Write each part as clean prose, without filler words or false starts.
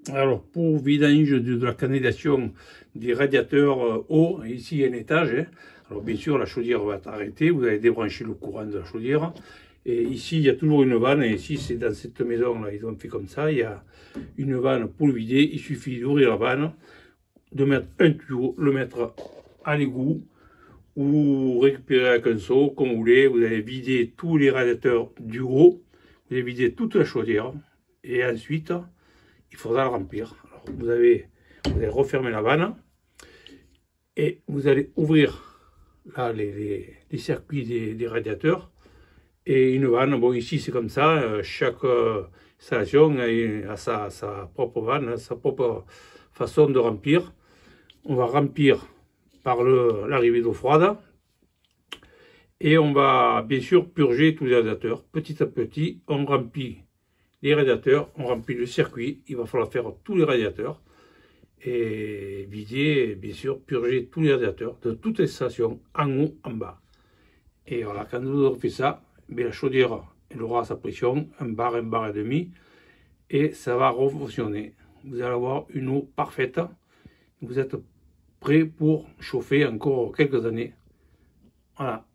Alors, pour vidange de la canalisation des radiateurs eau, ici il y a un étage. Hein. Alors, bien sûr, la chaudière va être arrêtée. Vous allez débrancher le courant de la chaudière. Et ici, il y a toujours une vanne. Et ici, c'est dans cette maison-là, ils ont fait comme ça. Il y a une vanne pour le vider. Il suffit d'ouvrir la vanne, de mettre un tuyau, le mettre à l'égout, ou récupérer avec un seau, comme vous voulez. Vous allez vider tous les radiateurs du haut. Vous allez vider toute la chaudière. Et ensuite, il faudra le remplir. Alors, vous allez refermer la vanne et vous allez ouvrir là les circuits des radiateurs et une vanne. Bon, ici c'est comme ça, chaque installation a sa propre vanne, sa propre façon de remplir. On va remplir par l'arrivée d'eau froide et on va bien sûr purger tous les radiateurs. Petit à petit, on remplit les radiateurs, on remplit le circuit, il va falloir faire tous les radiateurs et vider, bien sûr, purger tous les radiateurs de toutes les stations, en haut, en bas. Et voilà, quand vous aurez fait ça, bien, la chaudière elle aura sa pression, un bar et demi, et ça va refonctionner. Vous allez avoir une eau parfaite, vous êtes prêt pour chauffer encore quelques années. Voilà.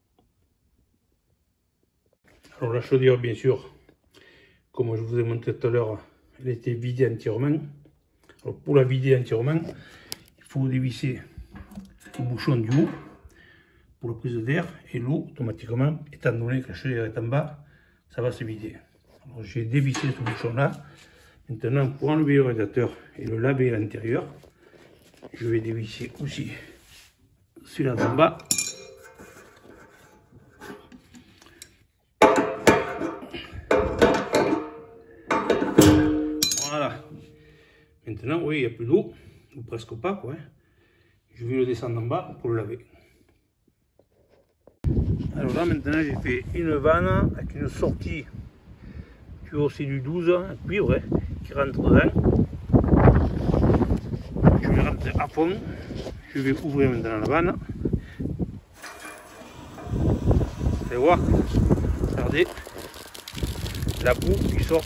Alors la chaudière, bien sûr, comme je vous ai montré tout à l'heure, elle était vidée entièrement. Alors pour la vider entièrement, il faut dévisser le bouchon du haut pour la prise d'air et l'eau automatiquement, étant donné que la chaudière est en bas, ça va se vider. Alors j'ai dévissé ce bouchon là. Maintenant pour enlever le radiateur et le laver à l'intérieur, je vais dévisser aussi celui-là d'en bas. Voilà. Maintenant, oui, il n'y a plus d'eau, ou presque pas, quoi. Je vais le descendre en bas pour le laver. Alors là, maintenant, j'ai fait une vanne avec une sortie tuyau C12, un cuivre, qui rentre dedans. Je vais rentrer à fond. Je vais ouvrir maintenant la vanne. Vous allez voir, regardez, la boue qui sort.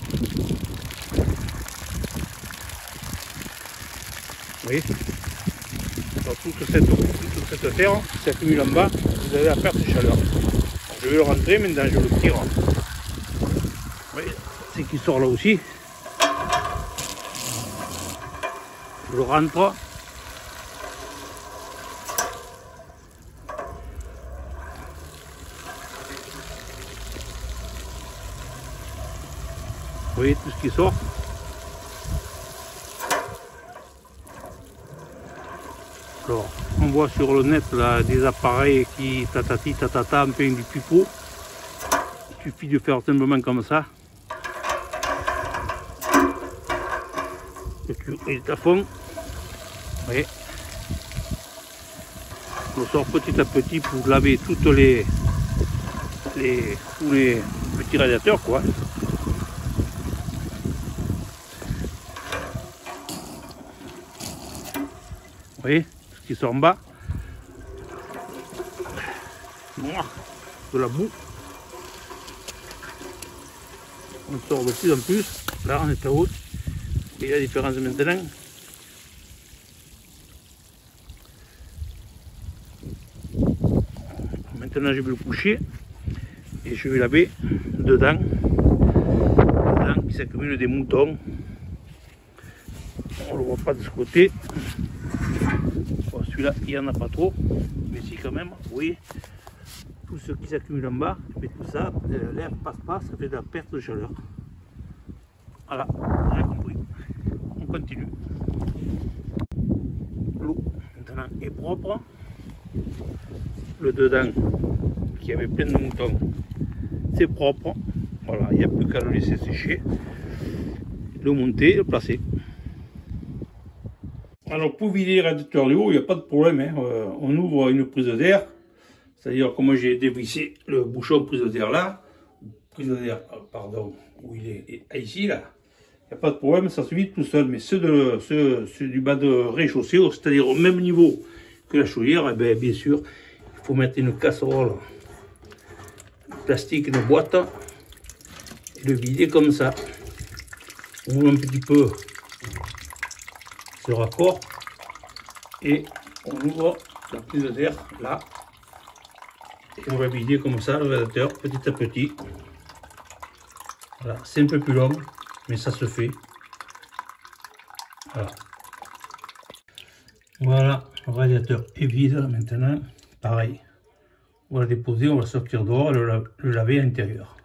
Vous voyez, alors toute cette terre qui s'accumule en bas, vous avez la perte de chaleur. Je vais le rentrer, maintenant je le tire. Vous voyez, c'est qui sort là aussi. Je le rentre. Vous voyez tout ce qui sort. Alors, on voit sur le net là, des appareils qui tatati tatata en plein du pipeau. Il suffit de faire simplement comme ça. Le tuyau est à fond. Vous voyez. On sort petit à petit pour laver toutes tous les petits radiateurs, quoi. Vous voyez ce qui sort en bas. De la boue. On sort de plus en plus. Là on est à haut. Et la différence maintenant. Maintenant je vais le coucher et je vais laver dedans. Dedans qui s'accumule des moutons. On ne le voit pas de ce côté. Bon, celui-là il n'y en a pas trop. Mais si quand même, vous voyez. Tout ce qui s'accumule en bas, mais tout ça, l'air passe pas, ça fait de la perte de chaleur. Voilà, vous avez compris. On continue. L'eau maintenant est propre. Le dedans, qui avait plein de moutons, c'est propre. Voilà, il n'y a plus qu'à le laisser sécher, le monter, le placer. Alors pour vider les radiateurs du haut, il n'y a pas de problème. Hein. On ouvre une prise d'air. C'est-à-dire, comme j'ai dévissé le bouchon prise d'air là, pardon, où il est ici, là, il n'y a pas de problème, ça se vide tout seul. Mais ceux du bas de rez-de-chaussée, c'est-à-dire au même niveau que la chaudière, eh bien sûr, il faut mettre une casserole plastique, une boîte, et le vider comme ça. On ouvre un petit peu le raccord et on ouvre la prise d'air là et on va vider comme ça le radiateur petit à petit. Voilà, c'est un peu plus long mais ça se fait. Voilà. Voilà, le radiateur est vide maintenant. Pareil, on va le déposer, on va le sortir dehors et le laver à l'intérieur.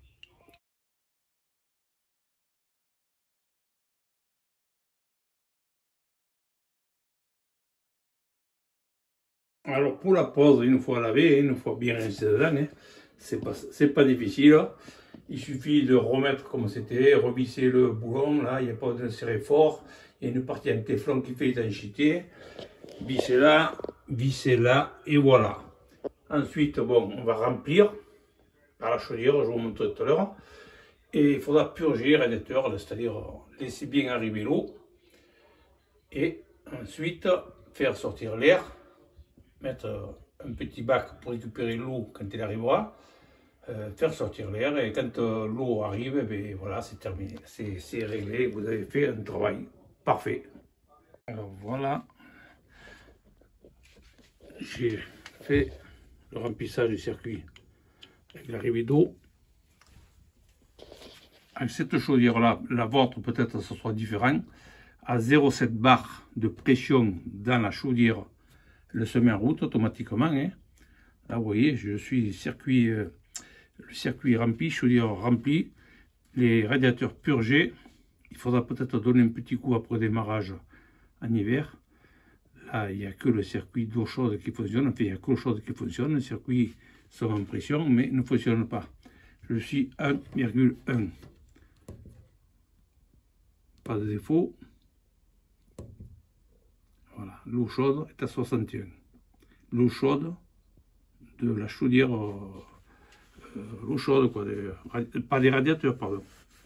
Alors pour la pose, une fois lavé, une fois bien rincé dedans, hein, c'est pas difficile. Il suffit de remettre comme c'était, revisser le boulon, là, il n'y a pas besoin de serrer fort. Il y a une partie en téflon qui fait étanchéité. Vissez là, et voilà. Ensuite, bon, on va remplir par la chaudière, je vous montrerai tout à l'heure. Et il faudra purger le radiateur, c'est-à-dire laisser bien arriver l'eau. Et ensuite, faire sortir l'air. Mettre un petit bac pour récupérer l'eau quand elle arrivera. Faire sortir l'air et quand l'eau arrive, ben voilà, c'est terminé, c'est réglé, vous avez fait un travail parfait. Alors voilà, j'ai fait le remplissage du circuit avec l'arrivée d'eau. Avec cette chaudière là, la vôtre peut-être ce soit différent. À 0,7 bar de pression dans la chaudière, elle se met en route automatiquement. Hein. Là vous voyez, je suis circuit. Le circuit est rempli, chaudière remplie, les radiateurs purgés. Il faudra peut-être donner un petit coup après démarrage en hiver. Là, il n'y a que le circuit d'eau chaude qui fonctionne. Enfin, il n'y a que l'eau chaude qui fonctionne. Le circuit sont en pression, mais ne fonctionne pas. Je suis 1,1. Pas de défaut. Voilà, l'eau chaude est à 61. L'eau chaude de la chaudière... l'eau chaude, quoi, pas des radiateurs, pardon.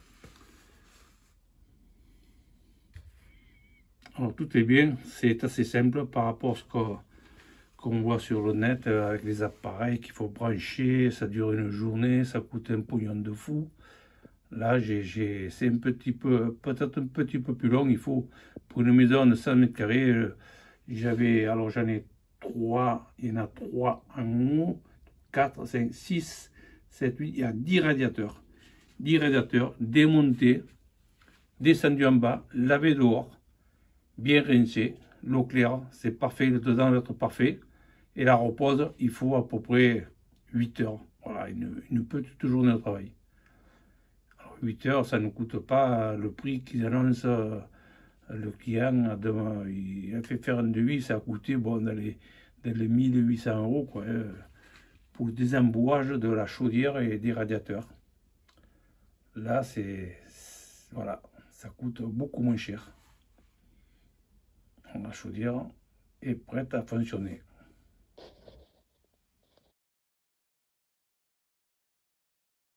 Alors tout est bien, c'est assez simple par rapport à ce qu'on voit sur le net avec les appareils qu'il faut brancher, ça dure une journée, ça coûte un pognon de fou. Là, c'est un petit peu, peut-être un petit peu plus long, il faut, pour une maison de 100 mètres carrés, alors j'en ai 3, il y en a 3 en haut, 4, 5, 6, 7, 8, il y a 10 radiateurs. 10 radiateurs démontés, descendus en bas, lavés dehors, bien rincés, l'eau claire, c'est parfait, le dedans doit être parfait. Et la repose, il faut à peu près 8 heures. Voilà, une petite journée de travail. Alors, 8 heures, ça ne coûte pas le prix qu'ils annoncent. Le client il a fait faire un devis, ça a coûté bon, dans les 1800 € quoi, pour le désembouage de la chaudière et des radiateurs. Là, voilà, ça coûte beaucoup moins cher. La chaudière est prête à fonctionner.